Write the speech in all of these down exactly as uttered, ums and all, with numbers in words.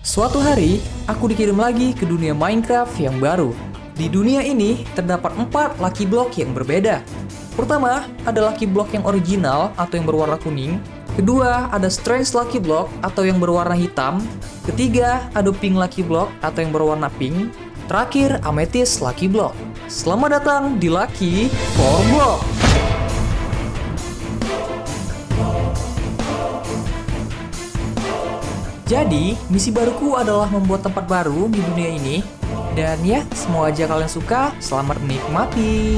Suatu hari, aku dikirim lagi ke dunia Minecraft yang baru. Di dunia ini, terdapat empat lucky block yang berbeda. Pertama, ada lucky block yang original atau yang berwarna kuning. Kedua, ada strange lucky block atau yang berwarna hitam. Ketiga, ada pink lucky block atau yang berwarna pink. Terakhir, amethyst lucky block. Selamat datang di Lucky four Block. Jadi, misi baruku adalah membuat tempat baru di dunia ini. Dan ya, semoga aja kalian suka. Selamat menikmati.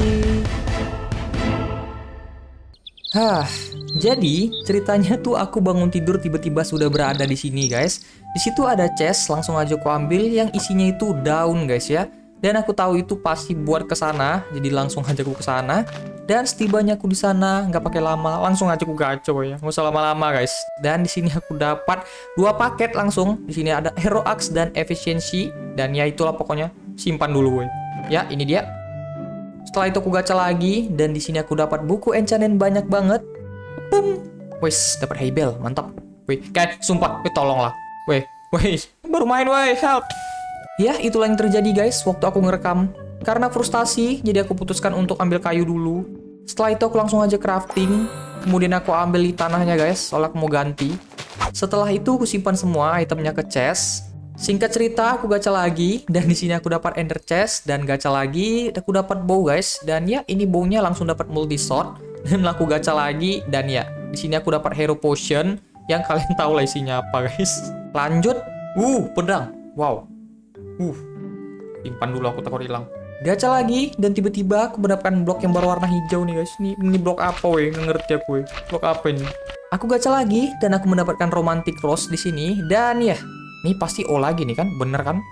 Hah, jadi ceritanya tuh aku bangun tidur tiba-tiba sudah berada di sini, guys. Di situ ada chest, langsung aja aku ambil yang isinya itu daun, guys ya. Dan aku tahu itu pasti buat ke sana, jadi langsung aja aku ke sana. Dan setibanya aku di sana, nggak pakai lama, langsung aja aku gacho ya, nggak usah lama-lama guys. Dan di sini aku dapat dua paket langsung. Di sini ada Hero Axe dan Efficiency. Dan ya itulah pokoknya, simpan dulu gue. Ya ini dia. Setelah itu aku gacha lagi, dan di sini aku dapat buku enchanted banyak banget. Boom, wes dapat Haybell, mantap. Wih, guys, sumpah, wih tolonglah. Wih, wih, baru main, wih, help. Ya, itulah yang terjadi guys waktu aku ngerekam. Karena frustasi, jadi aku putuskan untuk ambil kayu dulu. Setelah itu aku langsung aja crafting. Kemudian aku ambil di tanahnya guys, soalnya aku mau ganti. Setelah itu aku simpan semua itemnya ke chest. Singkat cerita, aku gacha lagi. Dan di sini aku dapat ender chest. Dan gacha lagi, aku dapat bow guys. Dan ya, ini bownya langsung dapat multi sword. Dan aku gacha lagi. Dan ya, di sini aku dapat hero potion. Yang kalian tahu lah isinya apa guys. Lanjut. Uh, pedang. Wow. Uh, simpan dulu, aku takut hilang. Gacha lagi, dan tiba-tiba aku mendapatkan blok yang berwarna hijau nih guys. Ini, ini blok apa weh? Nggak ngerti aku weh. Blok apa ini? Aku gacha lagi, dan aku mendapatkan romantic rose di sini. Dan ya, ini pasti O lagi nih kan? Bener kan?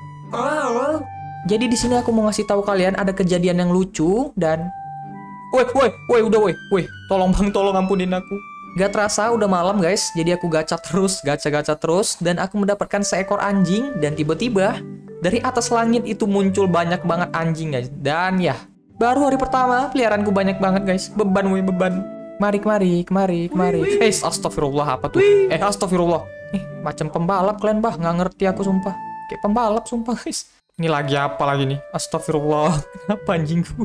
Oh. Jadi di sini aku mau ngasih tahu kalian ada kejadian yang lucu dan... Woi, woi, woi, udah woi, woi. Tolong bang, tolong ampunin aku. Gak terasa udah malam guys. Jadi aku gacha terus, gacha-gacha terus. Dan aku mendapatkan seekor anjing. Dan tiba-tiba... dari atas langit itu muncul banyak banget anjing guys. Dan ya, baru hari pertama peliharaanku banyak banget guys. Beban woi, beban. Mari kemari, kemari, kemari. Eh, astagfirullah apa tuh? Eh, astagfirullah. Eh, macam pembalap kalian bah, nggak ngerti aku sumpah. Kayak pembalap sumpah guys. Ini lagi apa lagi nih? Astagfirullah. Kenapa anjingku?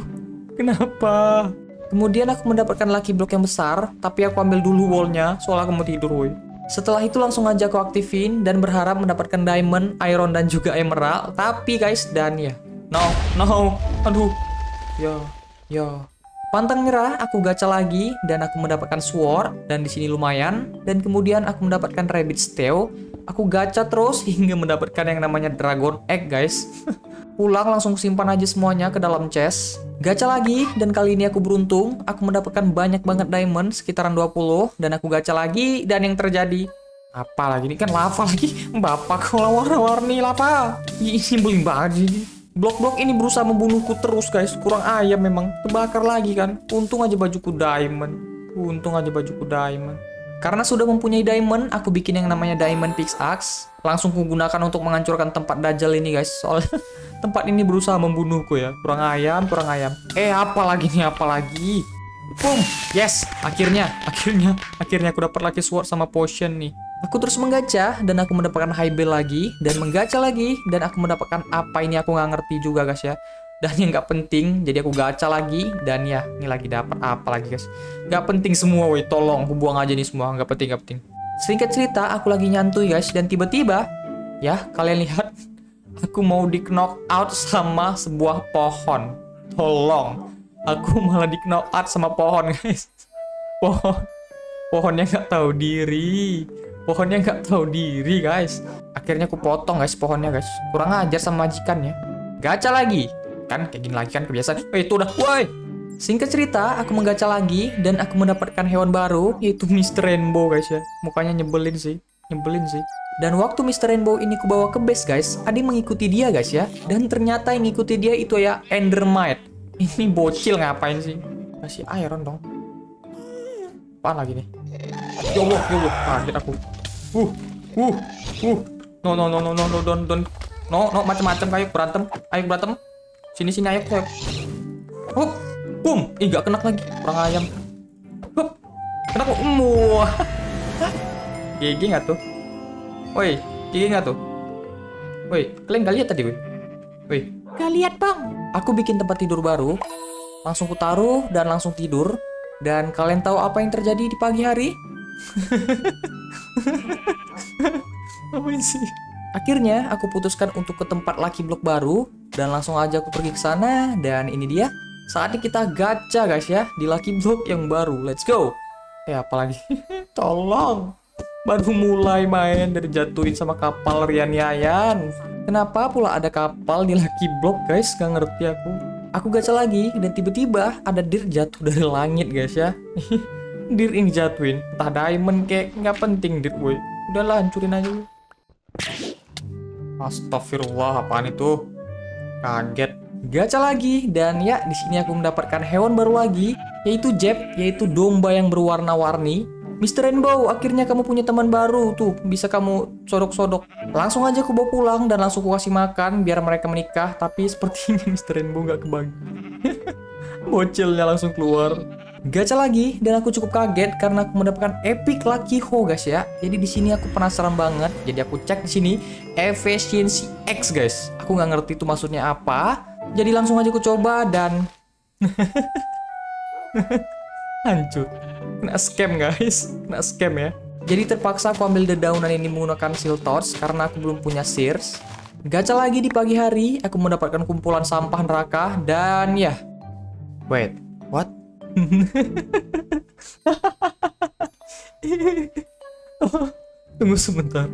Kenapa? Kemudian aku mendapatkan lucky block yang besar, tapi aku ambil dulu wallnya, soalnya aku mau tidur woi. Setelah itu langsung aja aku aktifin dan berharap mendapatkan diamond, iron, dan juga emerald. Tapi guys, dan ya, no, no, aduh, ya, ya. Pantang nyerah, aku gacha lagi dan aku mendapatkan sword dan di sini lumayan. Dan kemudian aku mendapatkan rabbit tail. Aku gacha terus hingga mendapatkan yang namanya dragon egg guys. Pulang langsung simpan aja semuanya ke dalam chest. Gacha lagi, dan kali ini aku beruntung. Aku mendapatkan banyak banget diamond, sekitaran dua puluh. Dan aku gacha lagi, dan yang terjadi... Apa lagi? Ini kan lava lagi. Bapak, kalau warna-warni lava. Ini bling banget sih. Blok-blok ini berusaha membunuhku terus, guys. Kurang ayam memang. Terbakar lagi kan. Untung aja bajuku diamond. Untung aja bajuku diamond. Karena sudah mempunyai diamond, aku bikin yang namanya diamond pickaxe. Langsung kugunakan untuk menghancurkan tempat dajjal ini guys. Soalnya tempat ini berusaha membunuhku ya. Kurang ayam, kurang ayam. Eh, apa lagi nih, apa lagi? Boom, yes, akhirnya, akhirnya, akhirnya aku dapat lucky sword sama potion nih. Aku terus menggacha dan aku mendapatkan Haybell lagi dan menggacha lagi dan aku mendapatkan apa ini aku nggak ngerti juga guys ya. Dan yang nggak penting, jadi aku gacha lagi dan ya ini lagi dapat apa lagi guys? Nggak penting semua, woi, tolong aku buang aja nih semua, nggak penting nggak penting. Singkat cerita, aku lagi nyantui guys dan tiba-tiba, ya kalian lihat, aku mau di knock out sama sebuah pohon. Tolong, aku malah di knock out sama pohon guys. Pohon, pohonnya nggak tahu diri, pohonnya nggak tahu diri guys. Akhirnya aku potong guys pohonnya guys. Kurang ajar sama majikannya. Gacha lagi. Kan kayak gini lagi kan kebiasaan. Eh itu udah, woi. Singkat cerita, aku menggacha lagi dan aku mendapatkan hewan baru yaitu mister Rainbow guys ya. Mukanya nyebelin sih, nyebelin sih. Dan waktu mister Rainbow ini ku bawa ke base guys, ada yang mengikuti dia guys ya. Dan ternyata yang ngikuti dia itu ya Endermite. Ini bocil ngapain sih? Kasih iron dong. Apaan lagi nih? Ya Allah, ya Allah, kaget aku. Uh, uh, uh. No, no, no, no, no, no, don, don. No, no, macam-macam kayak berantem. Ayo berantem. Sini sini ayo ayo. Hup, boom. Ih, gak kena lagi. Kurang ayam. Hup. Kena kok. Muah. G G nggak tuh? Woi, G G nggak tuh? Woi, kalian gak lihat tadi, woi? Woi, gak lihat bang. Aku bikin tempat tidur baru, langsung ku taruh dan langsung tidur. Dan kalian tahu apa yang terjadi di pagi hari? Ngapain sih? Akhirnya aku putuskan untuk ke tempat Lucky Block baru dan langsung aja aku pergi ke sana. Dan ini dia, saatnya kita gacha guys ya di Lucky Block yang baru. Let's go. Eh apalagi? Tolong. Baru mulai main dari jatuhin sama kapal Rian Yayan. Kenapa pula ada kapal di Lucky Block guys? Gak ngerti aku. Aku gacha lagi dan tiba-tiba ada dir jatuh dari langit guys ya. Dir ini jatuhin. Entah diamond kayak nggak penting dir boy. Udahlah hancurin aja. Astagfirullah, apaan itu? Kaget. Gacha lagi dan ya di sini aku mendapatkan hewan baru lagi, yaitu Jeb, yaitu domba yang berwarna-warni. mister Rainbow, akhirnya kamu punya teman baru tuh, bisa kamu sodok-sodok. Langsung aja aku bawa pulang dan langsung aku kasih makan biar mereka menikah, tapi sepertinya mister Rainbow nggak kebagi. Bocilnya langsung keluar. Gacha lagi dan aku cukup kaget karena aku mendapatkan epic Lucky Ho guys ya. Jadi di sini aku penasaran banget. Jadi aku cek di sini efficiency X guys. Aku nggak ngerti itu maksudnya apa. Jadi langsung aja aku coba dan hancur. Kena scam guys, kena scam ya. Jadi terpaksa aku ambil dedaunan ini menggunakan seal torch karena aku belum punya shears. Gacha lagi di pagi hari, aku mendapatkan kumpulan sampah neraka dan ya. Wait, what? Oh, tunggu sebentar.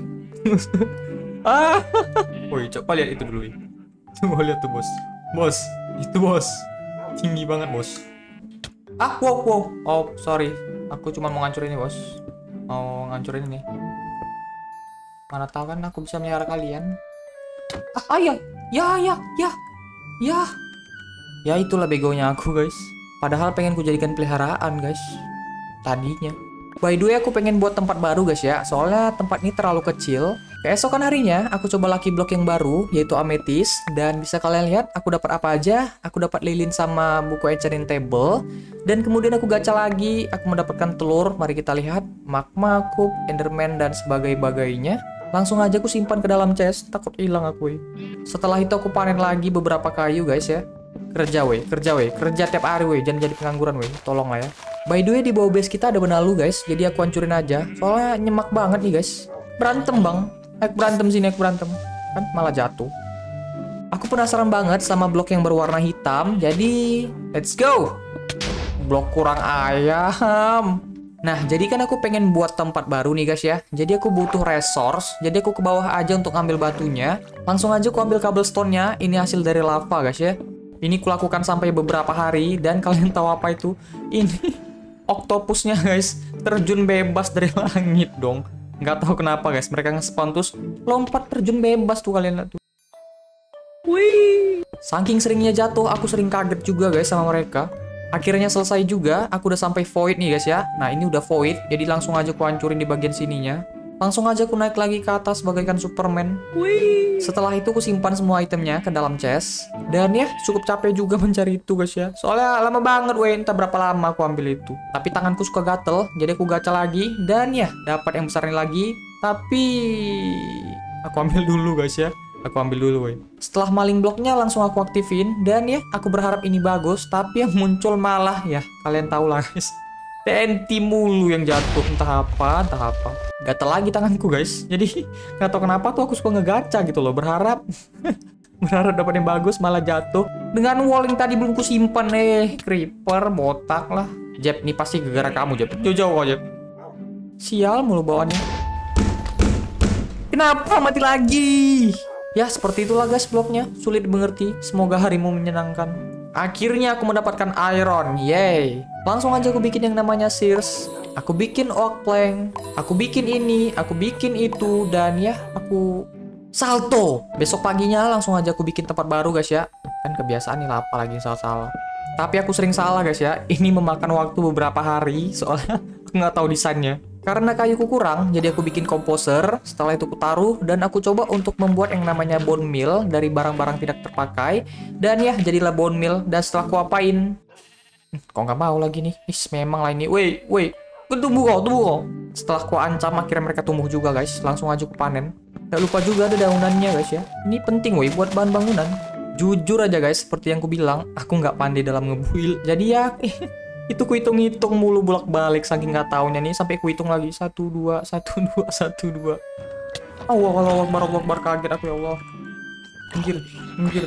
Ah, woi coba lihat itu dulu. Coba lihat tuh bos, bos, itu bos, tinggi banget bos. Ah, wow, wow, oh sorry, aku cuma mau ngancurin ini bos, mau ngancurin ini. Mana tahu kan aku bisa melihara kalian. Ah, ya, ya, ya, ya, ya, ya itulah begonya aku guys. Padahal pengen ku jadikan peliharaan guys, tadinya. By the way aku pengen buat tempat baru guys ya, soalnya tempat ini terlalu kecil. Keesokan harinya aku coba Lucky Block yang baru, yaitu Amethyst. Dan bisa kalian lihat aku dapat apa aja. Aku dapat lilin sama buku enchanting table. Dan kemudian aku gacha lagi, aku mendapatkan telur. Mari kita lihat, magma, cube, enderman, dan sebagainya. Langsung aja aku simpan ke dalam chest, takut hilang aku. We. Setelah itu aku panen lagi beberapa kayu guys ya. Kerja weh, kerja weh, kerja tiap hari weh, jangan jadi pengangguran weh, tolong lah ya. By the way di bawah base kita ada benalu guys, jadi aku hancurin aja. Soalnya nyemak banget nih guys. Berantem bang. Aku berantem sini, aku berantem. Kan malah jatuh. Aku penasaran banget sama blok yang berwarna hitam. Jadi, let's go. Blok kurang ayam. Nah, jadi kan aku pengen buat tempat baru nih guys ya. Jadi aku butuh resource. Jadi aku ke bawah aja untuk ambil batunya. Langsung aja aku ambil cobblestone-nya. Ini hasil dari lava guys ya. Ini kulakukan sampai beberapa hari. Dan kalian tahu apa itu? Ini oktopusnya guys. Terjun bebas dari langit dong. Nggak tahu kenapa guys, mereka nge-spawn terus lompat terjun bebas tuh kalian lihat tuh. Wih. Saking seringnya jatuh, aku sering kaget juga guys sama mereka. Akhirnya selesai juga, aku udah sampai void nih guys ya. Nah ini udah void, jadi langsung aja aku hancurin di bagian sininya. Langsung aja aku naik lagi ke atas bagaikan Superman. Wih. Setelah itu aku simpan semua itemnya ke dalam chest. Dan ya cukup capek juga mencari itu guys ya. Soalnya lama banget weh, entah berapa lama aku ambil itu. Tapi tanganku suka gatel, jadi aku gacha lagi. Dan ya dapat yang besar ini lagi. Tapi aku ambil dulu guys ya. Aku ambil dulu weh. Setelah maling bloknya langsung aku aktifin. Dan ya aku berharap ini bagus. Tapi yang muncul malah ya kalian tahu lah guys. T N T mulu yang jatuh, entah apa, entah apa. Gatel lagi tanganku guys. Jadi nggak tahu kenapa tuh aku suka ngegacha gitu loh. Berharap berharap dapat yang bagus malah jatuh. Dengan wall yang tadi belum ku simpan eh. Creeper, botak lah. Jeb, nih pasti gara-gara kamu Jeb. Jauh-jauh kok Jeb. Sial mulu bawaannya. Kenapa mati lagi? Ya seperti itulah guys bloknya. Sulit dimengerti. Semoga harimu menyenangkan. Akhirnya aku mendapatkan iron, yay. Langsung aja aku bikin yang namanya shears. Aku bikin oak plank. Aku bikin ini, aku bikin itu. Dan ya aku salto. Besok paginya langsung aja aku bikin tempat baru guys ya. Kan kebiasaan nih lapa lagi salah-salah. Tapi aku sering salah guys ya. Ini memakan waktu beberapa hari. Soalnya aku nggak tahu desainnya. Karena kayuku kurang, jadi aku bikin komposer. Setelah itu aku taruh dan aku coba untuk membuat yang namanya bone meal dari barang-barang tidak terpakai. Dan ya, jadilah bone meal. Dan setelah aku apain? Hm, kok nggak mau lagi nih? Is, memang lah ini. Woi, woi, tumbuh kok, tumbuh kok. Setelah aku ancam, akhirnya mereka tumbuh juga guys. Langsung aja aku panen. Gak lupa juga ada daunannya guys ya. Ini penting woi buat bahan bangunan. Jujur aja guys, seperti yang ku bilang, aku nggak pandai dalam ngebuild. Jadi ya itu ku hitung-hitung mulu bolak-balik saking nggak taunya nih, sampai ku hitung lagi satu dua satu dua satu dua. Allah Allah Akbar Allah Akbar, kaget aku ya Allah. Minggir, minggir.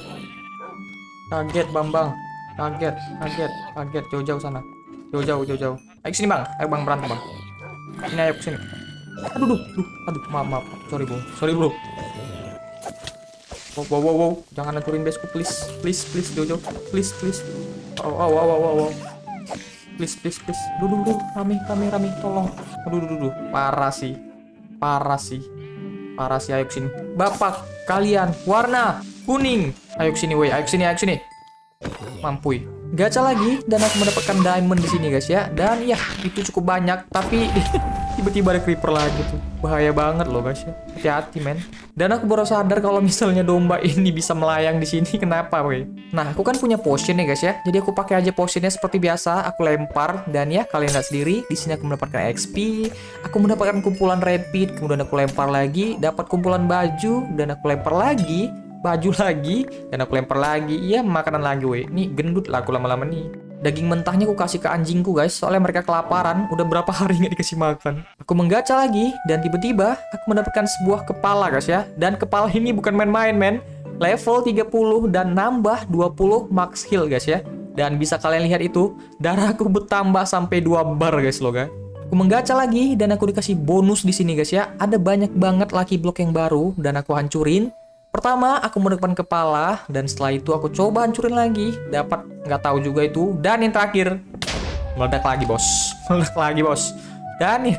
Kaget Bambang. Kaget, kaget, kaget, jauh-jauh sana. Jauh-jauh, jauh-jauh. Ayo sini Bang, ayo Bang berantem Bang. Ini ayo kesini. Aduh, aduh, aduh, aduh, maaf, maaf. Sorry bro, sorry bro. Wow, wow, wow, wow. Jangan hancurin baseku, please, please, please, jauh-jauh, please, please. Oh, oh, oh, oh, oh. Please, please, please. Duh, duh, duh, rame, rame, rame, tolong. Aduh, duh, duh, duh. Parah sih, parah sih, parah sih. Ayo kesini. Bapak, kalian warna kuning. Ayo kesini, woi, ayo kesini, ayo kesini. Mampui. Gacha lagi dan aku mendapatkan diamond di sini guys ya. Dan ya itu cukup banyak, tapi tiba-tiba ada creeper lagi tuh. Bahaya banget loh guys ya. Hati-hati men. Dan aku baru sadar kalau misalnya domba ini bisa melayang di sini. Kenapa weh? Nah aku kan punya potion ya guys ya. Jadi aku pakai aja potionnya seperti biasa. Aku lempar dan ya kalian lihat sendiri. Di sini aku mendapatkan X P. Aku mendapatkan kumpulan rapid. Kemudian aku lempar lagi. Dapat kumpulan baju dan aku lempar lagi. Baju lagi dan aku lempar lagi. Iya makanan lagi weh. Nih gendut lah aku lama-lama nih. Daging mentahnya aku kasih ke anjingku guys. Soalnya mereka kelaparan. Udah berapa hari nggak dikasih makan. Aku menggacha lagi dan tiba-tiba aku mendapatkan sebuah kepala guys ya. Dan kepala ini bukan main-main men. Level tiga puluh dan nambah dua puluh max heal guys ya. Dan bisa kalian lihat itu darahku bertambah sampai dua bar guys loh guys. Aku menggacha lagi dan aku dikasih bonus di sini guys ya. Ada banyak banget lucky block yang baru dan aku hancurin. Pertama, aku mendapatkan kepala, dan setelah itu aku coba hancurin lagi. Dapat, nggak tahu juga itu. Dan yang terakhir, meledak lagi, bos. Meledak lagi, bos. Dan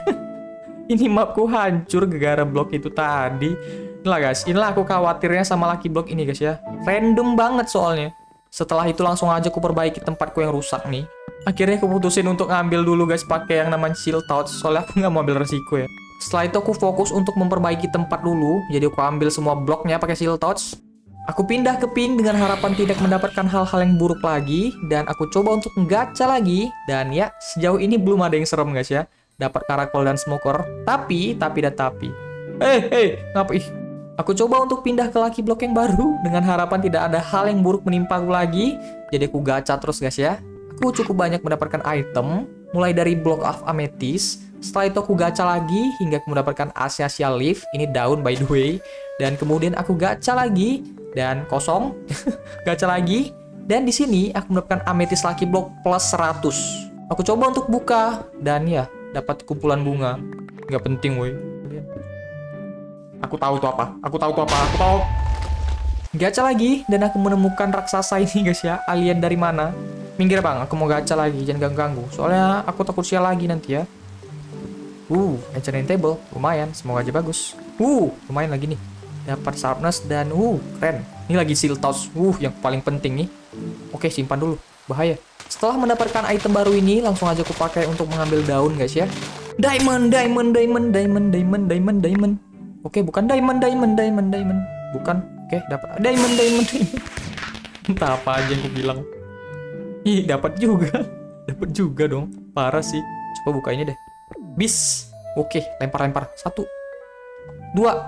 ini mapku hancur gara-gara blok itu tadi. Inilah guys, inilah aku khawatirnya sama lucky block ini guys ya. Random banget soalnya. Setelah itu langsung aja aku perbaiki tempatku yang rusak nih. Akhirnya aku putusin untuk ngambil dulu guys pakai yang namanya shield touch. Soalnya aku nggak mau ambil resiko ya. Setelah itu aku fokus untuk memperbaiki tempat dulu. Jadi aku ambil semua bloknya pakai shield touch. Aku pindah ke pink dengan harapan tidak mendapatkan hal-hal yang buruk lagi. Dan aku coba untuk gacha lagi. Dan ya sejauh ini belum ada yang serem guys ya. Dapat karakol dan smoker. Tapi, tapi dan tapi. Eh, eh, ngapa ih? Aku coba untuk pindah ke lucky block yang baru. Dengan harapan tidak ada hal yang buruk menimpa aku lagi. Jadi aku gacha terus guys ya. Aku cukup banyak mendapatkan item. Mulai dari block of amethyst. Setelah itu aku gacha lagi hingga aku mendapatkan Acacia leaf. Ini daun by the way. Dan kemudian aku gacha lagi dan kosong. Gacha lagi dan di sini aku mendapatkan amethyst lucky block plus seratus. Aku coba untuk buka dan ya dapat kumpulan bunga. Nggak penting woi. Aku tahu tuh apa. Aku tahu tuh apa. Aku tahu. Gacha lagi dan aku menemukan raksasa ini guys ya. Alien dari mana? Minggir bang. Aku mau gacha lagi. Jangan ganggu-ganggu. Soalnya aku takut sial lagi nanti ya. Uh, enchantment table, lumayan, semoga aja bagus. Uh, lumayan lagi nih. Dapat sharpness dan uh, keren. Ini lagi shield touch, uh, yang paling penting nih. Oke, simpan dulu, bahaya. Setelah mendapatkan item baru ini, langsung aja aku pakai untuk mengambil daun guys ya. Diamond, diamond, diamond, diamond, diamond, diamond, diamond. Oke, bukan diamond, diamond, diamond, diamond. Bukan, oke, dapat diamond, diamond, diamond. Entah apa aja yang aku bilang. Ih, dapat juga, dapat juga dong. Parah sih. Coba buka ini deh. Bis. Oke, lempar-lempar. Satu. Dua.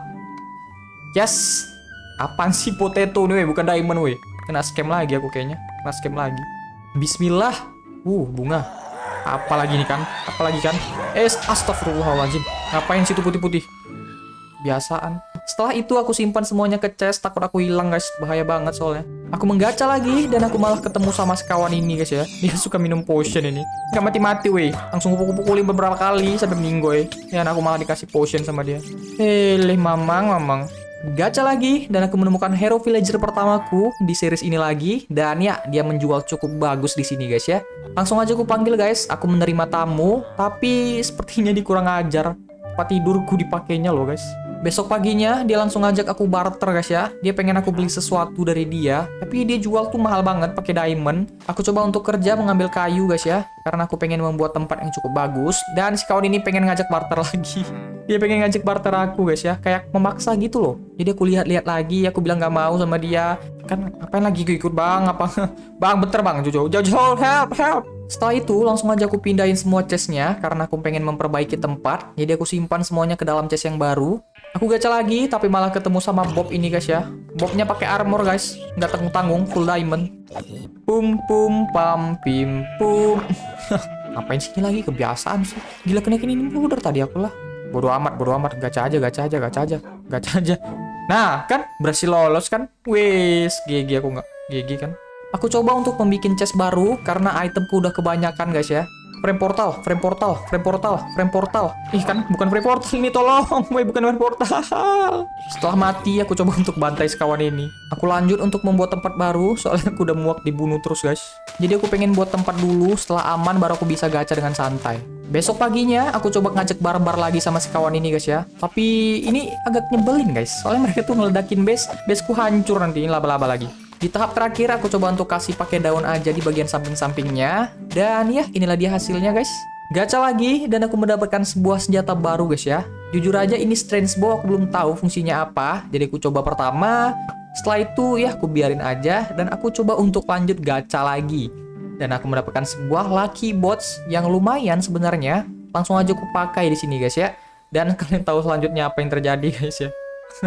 Yes. Apaan sih potato nih, bukan diamond weh. Kena scam lagi aku kayaknya. Kena scam lagi. Bismillah. Uh, bunga. Apalagi nih kan? Apalagi kan? Eh, astagfirullahaladzim. Ngapain situ putih-putih? Biasaan. Setelah itu aku simpan semuanya ke chest. Takut aku hilang guys. Bahaya banget soalnya. Aku menggacha lagi dan aku malah ketemu sama sekawan ini guys ya. Dia suka minum potion ini. Gak mati-mati weh. Langsung pukul-pukulin beberapa kali sampai meninggoy. Dan aku malah dikasih potion sama dia. Heleh mamang mamang. Gacha lagi dan aku menemukan hero villager pertamaku di series ini lagi. Dan ya dia menjual cukup bagus di sini guys ya. Langsung aja aku panggil guys. Aku menerima tamu. Tapi sepertinya dia kurang ajar. Tempat tidurku dipakainya loh guys. Besok paginya dia langsung ngajak aku barter guys ya. Dia pengen aku beli sesuatu dari dia, tapi dia jual tuh mahal banget pakai diamond. Aku coba untuk kerja mengambil kayu guys ya, karena aku pengen membuat tempat yang cukup bagus. Dan si kawan ini pengen ngajak barter lagi. Dia pengen ngajak barter aku guys ya, kayak memaksa gitu loh. Jadi aku lihat-lihat lagi, aku bilang gak mau sama dia. Kan ngapain lagi ikut bang? Apa? Bang bentar bang, Jojo, Jojo help help. Setelah itu langsung aja aku pindahin semua chestnya karena aku pengen memperbaiki tempat. Jadi aku simpan semuanya ke dalam chest yang baru. Aku gacha lagi, tapi malah ketemu sama Bob ini guys ya. Bobnya pakai armor guys, nggak tanggung-tanggung, full diamond. Pum pum pam pim pum. Ngapain sih lagi, kebiasaan sih. Gila, kenaikin ini udah tadi aku lah. Bodoh amat, bodoh amat, gacha aja, gacha aja, gacha aja, gacha aja. Nah, kan berhasil lolos kan? Wes, G G aku nggak, G G kan. Aku coba untuk membuat chest baru karena itemku udah kebanyakan guys ya. Frame portal, frame portal, frame portal, frame portal. Ih kan, bukan frame portal ini, tolong. Woi, bukan frame portal. Setelah mati, aku coba untuk bantai sekawan ini. Aku lanjut untuk membuat tempat baru, soalnya aku udah muak dibunuh terus guys. Jadi aku pengen buat tempat dulu, setelah aman baru aku bisa gacha dengan santai. Besok paginya, aku coba ngajak barbar lagi sama si kawan ini guys ya. Tapi ini agak nyebelin guys, soalnya mereka tuh ngeledakin base. Baseku hancur nanti, ini laba-laba lagi. Di tahap terakhir aku coba untuk kasih pakai daun aja di bagian samping-sampingnya. Dan ya, inilah dia hasilnya guys. Gacha lagi dan aku mendapatkan sebuah senjata baru guys ya. Jujur aja ini strange bow aku belum tahu fungsinya apa. Jadi aku coba pertama. Setelah itu ya aku biarin aja dan aku coba untuk lanjut gacha lagi. Dan aku mendapatkan sebuah lucky bots yang lumayan sebenarnya. Langsung aja aku pakai di sini guys ya. Dan kalian tahu selanjutnya apa yang terjadi guys ya.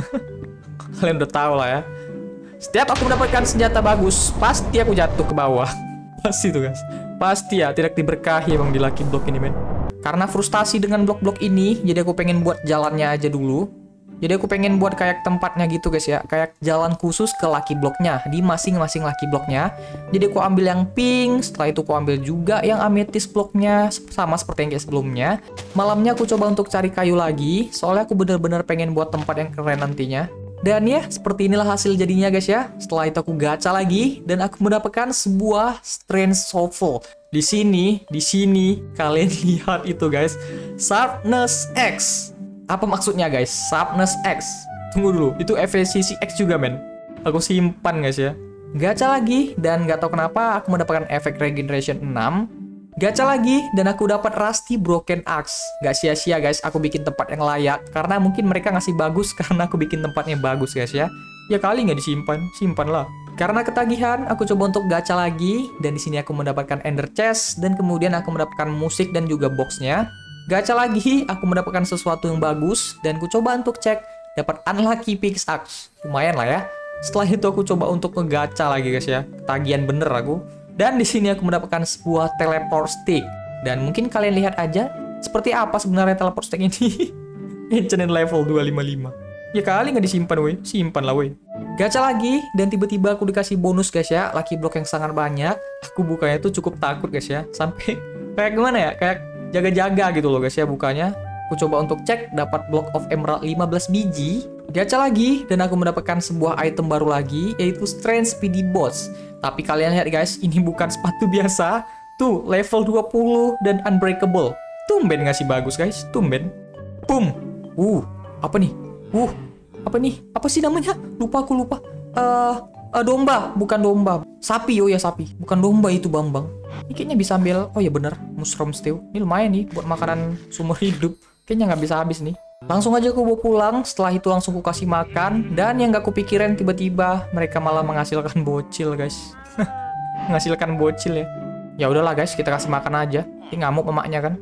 Kalian udah tahu lah ya. Setiap aku mendapatkan senjata bagus, pasti aku jatuh ke bawah. Pasti tuh guys. Pasti ya, tidak diberkahi emang di Lucky Block ini men. Karena frustasi dengan blok-blok ini, jadi aku pengen buat jalannya aja dulu. Jadi aku pengen buat kayak tempatnya gitu guys ya. Kayak jalan khusus ke Lucky Blocknya, di masing-masing Lucky Blocknya. Jadi aku ambil yang pink, setelah itu aku ambil juga yang amethyst blocknya, sama seperti yang kayak sebelumnya. Malamnya aku coba untuk cari kayu lagi, soalnya aku bener-bener pengen buat tempat yang keren nantinya. Dan ya, seperti inilah hasil jadinya guys ya. Setelah itu aku gacha lagi dan aku mendapatkan sebuah strange shovel. Di sini, di sini kalian lihat itu guys. Sharpness X. Apa maksudnya guys? Sharpness X. Tunggu dulu, itu efisiensi X juga men. Aku simpan guys ya. Gacha lagi dan nggak tahu kenapa aku mendapatkan efek regeneration enam. Gacha lagi dan aku dapat Rusty Broken Axe. Gak sia-sia guys, aku bikin tempat yang layak. Karena mungkin mereka ngasih bagus karena aku bikin tempatnya bagus guys ya. Ya kali nggak disimpan, simpan lah. Karena ketagihan, aku coba untuk gacha lagi. Dan di sini aku mendapatkan Ender Chest. Dan kemudian aku mendapatkan musik dan juga boxnya. Gacha lagi, aku mendapatkan sesuatu yang bagus. Dan aku coba untuk cek, dapat Unlucky Pickaxe. Lumayan lah ya. Setelah itu aku coba untuk ngegacha lagi guys ya. Ketagihan bener aku. Dan di sini aku mendapatkan sebuah teleport stick. Dan mungkin kalian lihat aja seperti apa sebenarnya teleport stick ini. Enchanted level dua lima lima. Ya kali nggak disimpan woi, simpan lah woi. Gacha lagi dan tiba-tiba aku dikasih bonus guys ya, lucky block yang sangat banyak. Aku bukanya tuh cukup takut guys ya, sampai kayak gimana ya, kayak jaga-jaga gitu loh guys ya bukanya. Aku coba untuk cek, dapat block of emerald lima belas biji. Gacha lagi, dan aku mendapatkan sebuah item baru lagi, yaitu Strange Speedy Boots. Tapi kalian lihat guys, ini bukan sepatu biasa. Tuh, level dua puluh dan unbreakable. Tumben ngasih bagus guys, tumben. Boom. Uh, apa nih? Uh, apa nih? Apa sih namanya? Lupa aku lupa. Eh, uh, uh, domba, bukan domba. Sapi, oh ya sapi. Bukan domba itu Bambang. Ini kayaknya bisa ambil, oh ya bener, mushroom stew. Ini lumayan nih, buat makanan seumur hidup. Kayaknya nggak bisa habis nih. Langsung aja aku bawa pulang, setelah itu langsung aku kasih makan. Dan yang gak kupikirin tiba-tiba mereka malah menghasilkan bocil guys. Menghasilkan bocil ya. Ya udahlah guys, kita kasih makan aja. Ini ngamuk emaknya kan.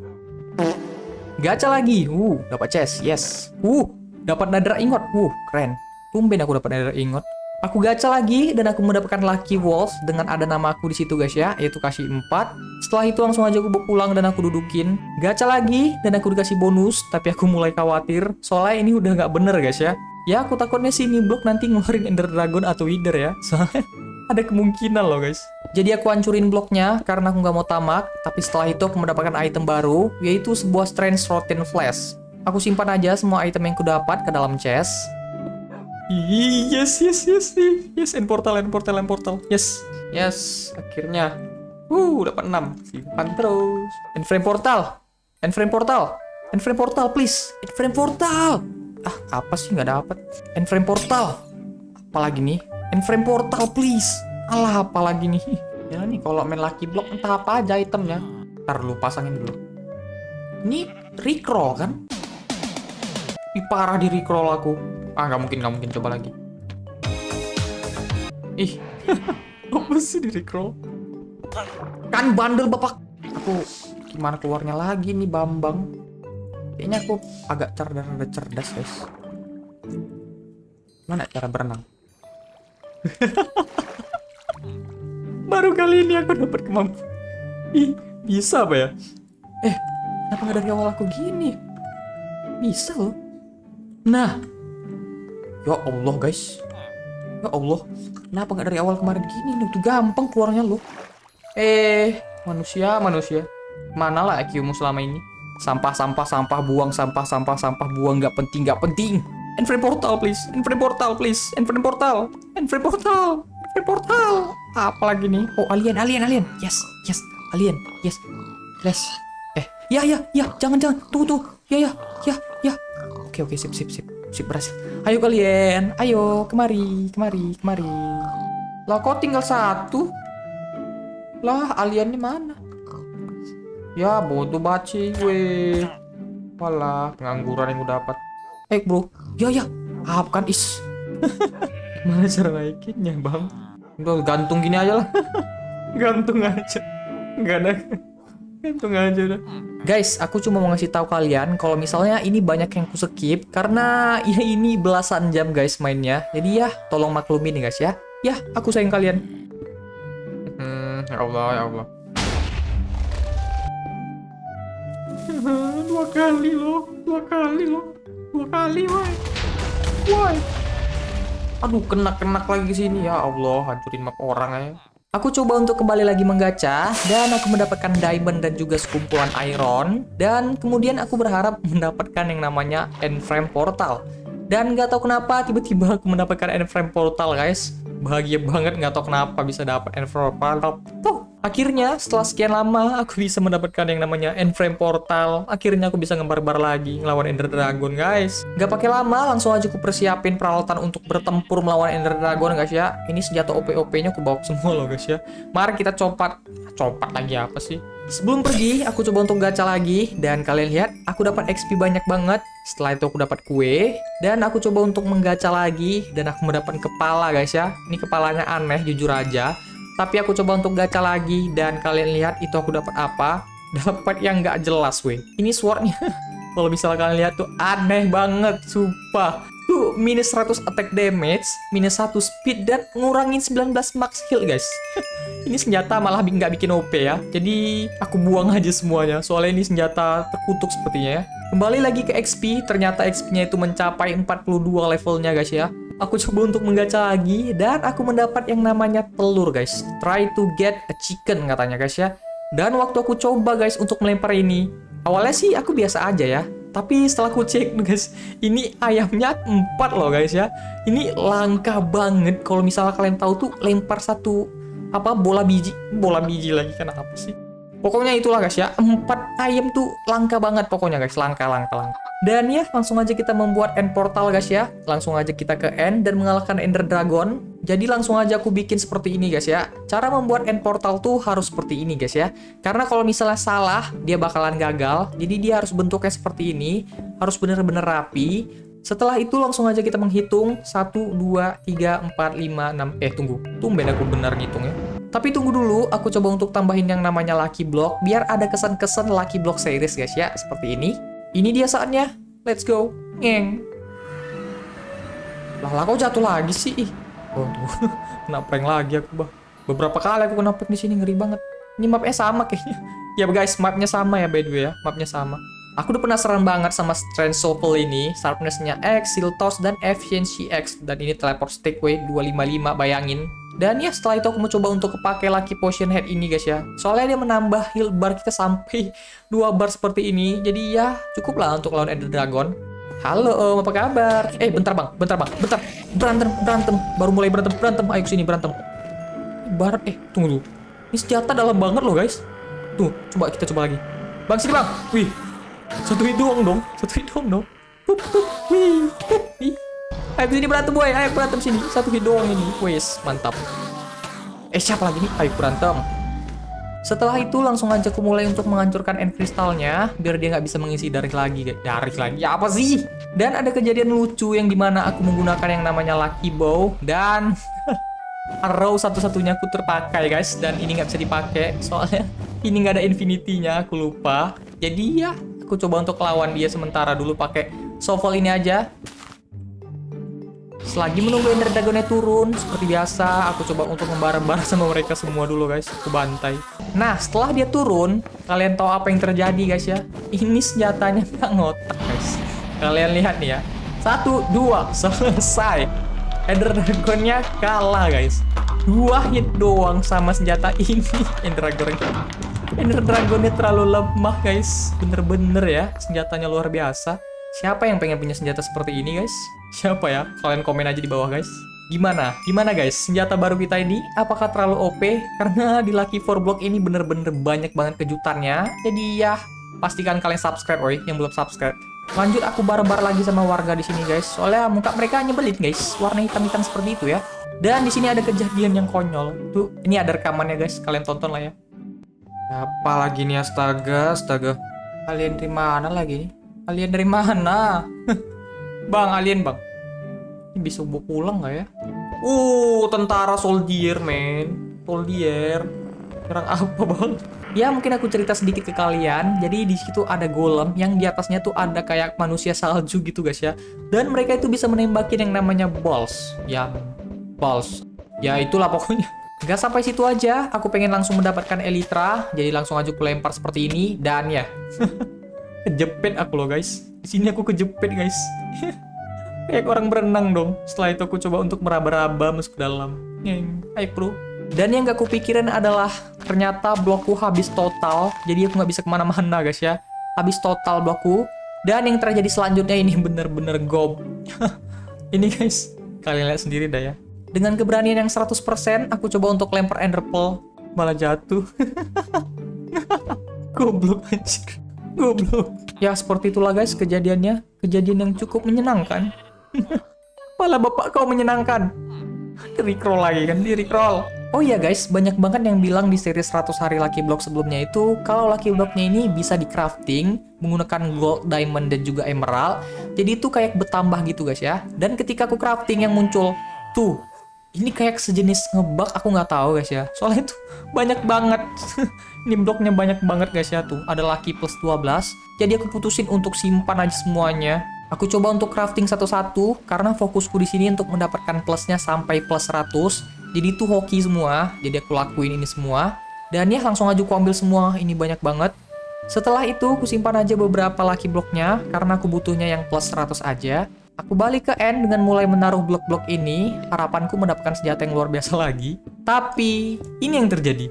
Gacha lagi. Uh, dapat chest. Yes. Uh, dapat nether ingot. Uh, keren. Tumben aku dapat nether ingot. Aku gacha lagi dan aku mendapatkan lucky walls dengan ada nama aku di situ guys ya, yaitu kasih empat. Setelah itu langsung aja aku bawa pulang dan aku dudukin. Gacha lagi dan aku dikasih bonus, tapi aku mulai khawatir soalnya ini udah nggak bener guys ya. Ya aku takutnya sini blok nanti ngeluarin ender dragon atau wither ya. Soalnya ada kemungkinan loh guys. Jadi aku hancurin bloknya karena aku nggak mau tamak. Tapi setelah itu aku mendapatkan item baru, yaitu sebuah strange rotten flash. Aku simpan aja semua item yang aku dapat ke dalam chest. Yes, yes, yes, yes, yes, end portal, end portal, end portal. Yes, yes, akhirnya. Uh, dapat enam. Simpan terus. End frame portal. End frame portal. End frame portal, please. End frame portal. Ah, apa sih nggak dapat? End frame portal. Apalagi nih? End frame portal, please. Alah, apalagi nih? Ya nih, kalau main lucky block entah apa aja itemnya. Ntar lu pasangin dulu. Ini recrawl kan? Ih, parah di recrawl aku. Ah, nggak mungkin, nggak mungkin. Coba lagi. Ih, apa sih di recrawl? Kan bandel bapak. Aku gimana keluarnya lagi nih Bambang? Kayaknya aku agak cerdas, agak cerdas guys. Mana cara berenang? Baru kali ini aku dapat kemampuan. Ih, bisa apa ya? Eh, kenapa nggak dari awal aku gini? Bisa loh. Nah, ya Allah guys. Ya Allah, kenapa nggak dari awal kemarin gini? Udah gampang keluarnya loh. Eh, manusia, manusia. Mana lah I Q-mu selama ini? Sampah, sampah, sampah, buang, sampah, sampah, sampah, buang. Nggak penting, nggak penting. Enframe portal, please. Enframe portal, please. Enframe portal. Enframe portal. Enframe portal. Apa lagi nih? Oh, alien, alien, alien. Yes, yes. Alien, yes. Yes. Eh, ya, ya, ya. Jangan, jangan. Tunggu, tunggu. Ya, ya, ya, ya. Oke, oke. Sip, sip, sip. Sip, berhasil. Ayo kalian. Ayo, kemari, kemari, kemari. Lah, kok tinggal satu? Lah, aliennya mana? Ya, bodoh baci gue. Walah, pengangguran yang gue dapat. Eh, bro. Ya, ya. Apa kan, is. Mana cara naikinnya, bang? Udah, gantung gini aja lah. Gantung aja. Nggak ada. Gantung aja udah. Guys, aku cuma mau ngasih tahu kalian kalau misalnya ini banyak yang ku skip karena ya ini belasan jam guys mainnya. Jadi ya, tolong maklumin nih guys ya. Ya, aku sayang kalian. Hmm, ya Allah, ya Allah. Dua kali loh, dua kali loh, dua kali, woi. Woi. Aduh, kenak-kenak lagi ke sini ya Allah, hancurin map orang aja. Aku coba untuk kembali lagi menggacha dan aku mendapatkan diamond dan juga sekumpulan iron dan kemudian aku berharap mendapatkan yang namanya Enframe portal. Dan nggak tahu kenapa tiba-tiba aku mendapatkan Enframe portal guys. Bahagia banget, nggak tahu kenapa bisa dapat Enframe portal. Tuh, akhirnya setelah sekian lama aku bisa mendapatkan yang namanya Enframe portal. Akhirnya aku bisa ngebarbar lagi ngelawan Ender Dragon guys. Nggak pakai lama, langsung aja aku persiapin peralatan untuk bertempur melawan Ender Dragon guys ya. Ini senjata O P O P-nya aku bawa semua loh guys ya. Mari kita copat. Copat lagi apa sih? Sebelum pergi, aku coba untuk gacha lagi. Dan kalian lihat, aku dapat X P banyak banget. Setelah itu aku dapat kue. Dan aku coba untuk menggacha lagi. Dan aku mendapat kepala guys ya. Ini kepalanya aneh, jujur aja. Tapi aku coba untuk gacha lagi. Dan kalian lihat, itu aku dapat apa? Dapat yang nggak jelas weh. Ini swordnya. Kalau misalnya kalian lihat tuh aneh banget, sumpah. Tuh minus seratus attack damage, minus satu speed, dan ngurangin sembilan belas max heal guys. Ini senjata malah nggak bikin O P ya. Jadi aku buang aja semuanya. Soalnya ini senjata terkutuk sepertinya ya. Kembali lagi ke X P. Ternyata X P-nya itu mencapai empat puluh dua levelnya guys ya. Aku coba untuk menggacha lagi. Dan aku mendapat yang namanya telur guys. Try to get a chicken katanya guys ya. Dan waktu aku coba guys untuk melempar ini. Awalnya sih aku biasa aja ya. Tapi setelah aku cek guys, ini ayamnya empat loh guys ya. Ini langka banget. Kalau misalnya kalian tahu tuh lempar satu apa bola biji, bola biji lagi kan apa sih? Pokoknya itulah guys ya. Empat ayam tuh langka banget pokoknya guys, langka langka langka. Dan ya langsung aja kita membuat end portal guys ya. Langsung aja kita ke end dan mengalahkan Ender Dragon. Jadi langsung aja aku bikin seperti ini guys ya. Cara membuat end portal tuh harus seperti ini guys ya. Karena kalau misalnya salah, dia bakalan gagal. Jadi dia harus bentuknya seperti ini. Harus bener-bener rapi. Setelah itu langsung aja kita menghitung. satu, dua, tiga, empat, lima, enam. Eh tunggu, tumben aku benar ngitungnya. Tapi tunggu dulu, aku coba untuk tambahin yang namanya Lucky Block. Biar ada kesan-kesan Lucky Block series guys ya. Seperti ini. Ini dia saatnya. Let's go. Ngeng. Lah, lah kok jatuh lagi sih? Oh, tuh. Kena prank lagi aku, bah. Beberapa kali aku kena prank di sini, ngeri banget. Ini mapnya sama kayaknya. Ya guys, mapnya sama ya by the way ya. Mapnya sama. Aku udah penasaran banget sama Strength Shovel ini. Sharpness-nya X, Seal Toss, dan Efficiency X. Dan ini Teleport Stick way dua lima lima, bayangin. Dan ya setelah itu aku mau coba untuk kepake Lucky Potion Head ini guys ya. Soalnya dia menambah heal bar kita sampai dua bar seperti ini. Jadi ya cukup lah untuk lawan Ender Dragon. Halo Om, apa kabar? Eh bentar bang, bentar bang, bentar. Berantem, berantem. Baru mulai berantem, berantem. Ayo kesini berantem. Bar, eh tunggu dulu. Ini senjata dalam banget loh guys. Tuh, coba kita coba lagi. Bang sini bang. Wih, satu hit doang dong. Satu hit doang dong. Hup, hup, wih, hup, wih. Ayo sini berantem boy, ayo berantem sini. Satu hit doang ini. Wes, mantap. Eh siapa lagi nih? Ayo berantem. Setelah itu langsung aja aku mulai untuk menghancurkan end kristalnya biar dia nggak bisa mengisi darah lagi. Darah lagi. Ya apa sih? Dan ada kejadian lucu yang dimana aku menggunakan yang namanya Lucky Bow dan arrow satu-satunya aku terpakai guys. Dan ini nggak bisa dipakai soalnya ini nggak ada infinity-nya. Aku lupa. Jadi ya aku coba untuk lawan dia sementara dulu pakai shovel ini aja. lagi menunggu Ender Dragonnya turun. Seperti biasa, aku coba untuk membara-bara sama mereka semua dulu guys. Aku bantai. Nah, setelah dia turun, kalian tahu apa yang terjadi guys ya? Ini senjatanya nggak ngotak guys. Kalian lihat nih ya. Satu, dua, selesai. Ender Dragonnya kalah guys. Dua hit doang sama senjata ini. Ender Dragon. Ender Dragonnya terlalu lemah guys. Bener-bener ya, senjatanya luar biasa. Siapa yang pengen punya senjata seperti ini guys? Siapa ya? Kalian komen aja di bawah guys. Gimana? Gimana guys? Senjata baru kita ini apakah terlalu O P? Karena di Lucky four Block ini bener-bener banyak banget kejutannya. Jadi ya, pastikan kalian subscribe woy yang belum subscribe. Lanjut aku barbar lagi sama warga di sini guys. Soalnya muka mereka nyebelin guys. Warna hitam-hitam seperti itu ya. Dan di sini ada kejadian yang konyol. Tuh, ini ada rekamannya guys. Kalian tonton lah ya. Apa lagi nih astaga, astaga. Kalian dari mana lagi nih? Alien dari mana? Bang, alien bang. Ini bisa bawa pulang nggak ya? Uh, tentara soldier, men. Soldier. Serang apa bang? Ya mungkin aku cerita sedikit ke kalian. Jadi di situ ada golem yang di atasnya tuh ada kayak manusia salju gitu guys ya. Dan mereka itu bisa menembakin yang namanya balls. Ya, balls. Ya itulah pokoknya. Gak sampai situ aja. Aku pengen langsung mendapatkan Elytra. Jadi langsung aja aku lempar seperti ini. Dan ya. Kejepit aku loh guys. Di sini aku kejepit guys. Kayak orang berenang dong. Setelah itu aku coba untuk meraba-raba masuk ke dalam. Ngeng. Hai bro. Dan yang gak kupikirin adalah ternyata blokku habis total. Jadi aku nggak bisa kemana-mana guys ya. Habis total blokku. Dan yang terjadi selanjutnya ini bener-bener gob. Ini guys. Kalian lihat sendiri dah ya. Dengan keberanian yang seratus persen aku coba untuk lempar Ender Pearl. Malah jatuh. Goblok anjir. Goblok. Ya seperti itulah guys kejadiannya. Kejadian yang cukup menyenangkan. Malah bapak kau menyenangkan. Di-recroll lagi kan, di-recroll. Oh iya guys, banyak banget yang bilang di seri seratus hari Lucky Block sebelumnya itu kalau Lucky Blocknya ini bisa di crafting menggunakan gold, diamond, dan juga emerald. Jadi itu kayak bertambah gitu guys ya. Dan ketika aku crafting yang muncul tuh, ini kayak sejenis ngebug, aku nggak tahu guys ya. Soalnya itu banyak banget. Ini bloknya banyak banget guys ya tuh. Ada Lucky plus dua belas. Jadi aku putusin untuk simpan aja semuanya. Aku coba untuk crafting satu-satu karena fokusku di sini untuk mendapatkan plusnya sampai plus seratus. Jadi itu hoki semua. Jadi aku lakuin ini semua. Dan ya langsung aja aku ambil semua. Ini banyak banget. Setelah itu aku simpan aja beberapa Lucky Blocknya karena aku butuhnya yang plus seratus aja. Aku balik ke end dengan mulai menaruh blok-blok ini. Harapanku mendapatkan senjata yang luar biasa lagi. Tapi ini yang terjadi.